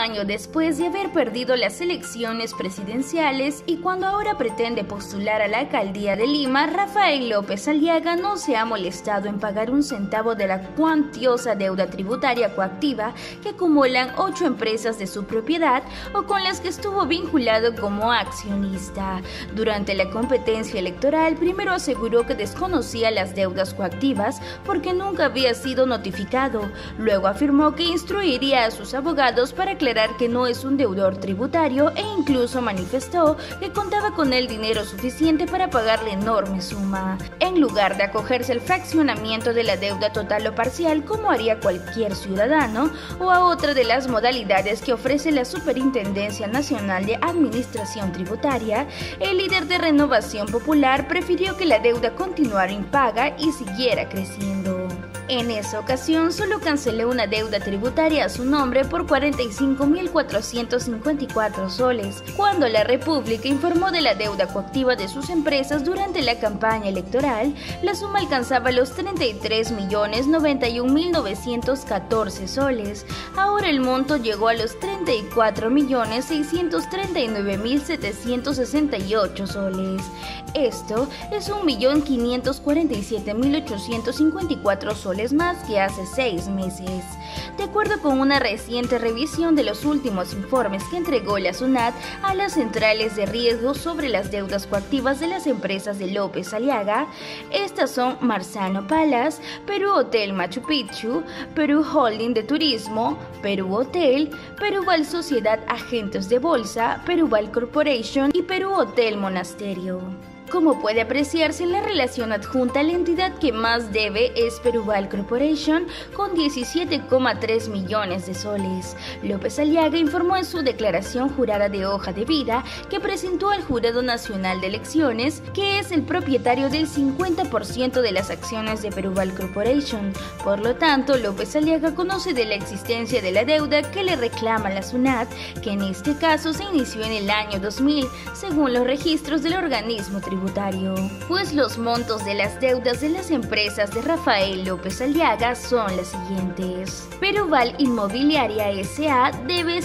año después de haber perdido las elecciones presidenciales y cuando ahora pretende postular a la alcaldía de Lima, Rafael López Aliaga no se ha molestado en pagar un centavo de la cuantiosa deuda tributaria coactiva que acumulan 8 empresas de su propiedad o con las que estuvo vinculado como accionista. Durante la competencia electoral, primero aseguró que desconocía las deudas coactivas porque nunca había sido notificado. Luego afirmó que instruiría a sus abogados para aclarar que no es un deudor tributario e incluso manifestó que contaba con el dinero suficiente para pagar la enorme suma, en lugar de acogerse al fraccionamiento de la deuda total o parcial como haría cualquier ciudadano o a otra de las modalidades que ofrece la Superintendencia Nacional de Administración Tributaria. El líder de Renovación Popular prefirió que la deuda continuara impaga y siguiera creciendo. En esa ocasión solo canceló una deuda tributaria a su nombre por 45.454 soles, cuando la República informó de la deuda coactiva de sus empresas durante la campaña electoral. La suma alcanzaba los 33.091.914 soles. Ahora el monto llegó a los 34.639.768 soles. Esto es 1.547.854 soles más que hace 6 meses. De acuerdo con una reciente revisión de los últimos informes que entregó la SUNAT a las centrales de riesgo sobre las deudas coactivas de las empresas de López Aliaga, estas son Marzano Palace, Perú Hotel Machu Picchu, Perú Holding de Turismo, Perú Hotel, Peruval Sociedad Agentes de Bolsa, Peruval Corporation y Perú Hotel Monasterio. Como puede apreciarse en la relación adjunta, la entidad que más debe es Peruval Corporation, con 17,3 millones de soles. López Aliaga informó en su declaración jurada de hoja de vida que presentó al Jurado Nacional de Elecciones que es el propietario del 50% de las acciones de Peruval Corporation. Por lo tanto, López Aliaga conoce de la existencia de la deuda que le reclama la SUNAT, que en este caso se inició en el año 2000, según los registros del organismo tributario, pues los montos de las deudas de las empresas de Rafael López Aliaga son las siguientes. Peruval Inmobiliaria S.A. debe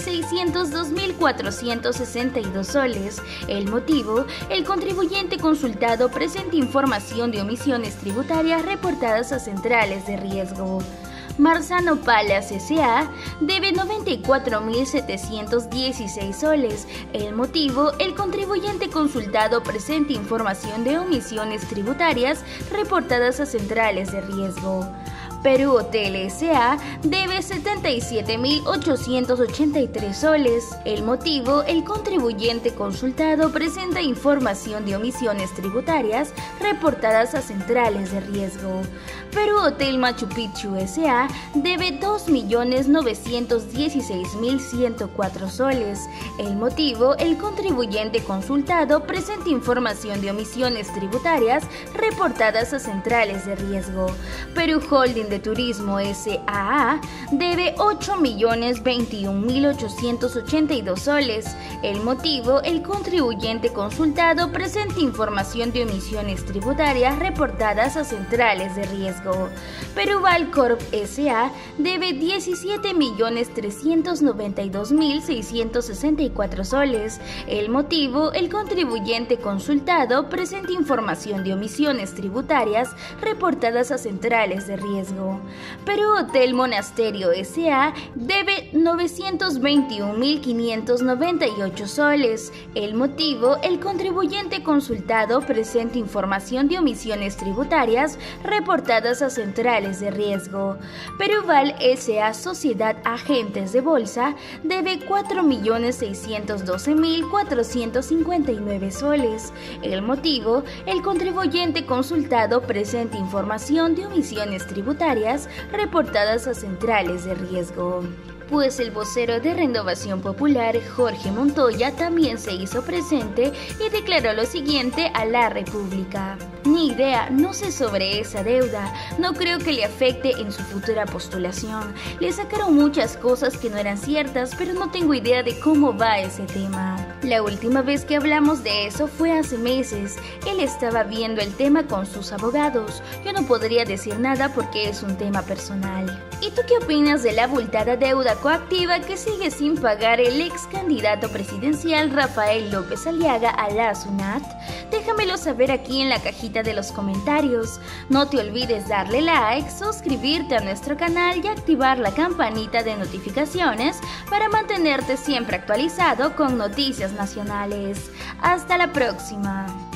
602.462 soles. El motivo: el contribuyente consultado presenta información de omisiones tributarias reportadas a centrales de riesgo. Marzano Palace S.A. debe 94.716 soles. El motivo: el contribuyente consultado presenta información de omisiones tributarias reportadas a centrales de riesgo. Perú Hotel S.A. debe 77.883 soles. El motivo: el contribuyente consultado presenta información de omisiones tributarias reportadas a centrales de riesgo. Perú Hotel Machu Picchu S.A. debe 2.916.104 soles. El motivo: el contribuyente consultado presenta información de omisiones tributarias reportadas a centrales de riesgo. Perú Holding de Turismo S.A.A. debe 8.021.882 soles. El motivo: el contribuyente consultado presenta información de omisiones tributarias reportadas a centrales de riesgo. Peruval Corp S.A. debe 17.392.664 soles. El motivo: el contribuyente consultado presenta información de omisiones tributarias reportadas a centrales de riesgo. Perú Hotel Monasterio S.A. debe 921.598 soles. El motivo: el contribuyente consultado presenta información de omisiones tributarias reportadas a centrales de riesgo. Peruval S.A. Sociedad Agentes de Bolsa debe 4.612.459 soles. El motivo: el contribuyente consultado presenta información de omisiones tributarias reportadas a centrales de riesgo. Pues el vocero de Renovación Popular, Jorge Montoya, también se hizo presente y declaró lo siguiente a La República: ni idea, no sé sobre esa deuda, no creo que le afecte en su futura postulación. Le sacaron muchas cosas que no eran ciertas, pero no tengo idea de cómo va ese tema. La última vez que hablamos de eso fue hace meses. Él estaba viendo el tema con sus abogados. Yo no podría decir nada porque es un tema personal. ¿Y tú qué opinas de la abultada deuda deuda coactiva que sigue sin pagar el ex candidato presidencial Rafael López Aliaga a la SUNAT? Déjamelo saber aquí en la cajita de los comentarios. No te olvides darle like, suscribirte a nuestro canal y activar la campanita de notificaciones para mantenerte siempre actualizado con noticias nacionales. Hasta la próxima.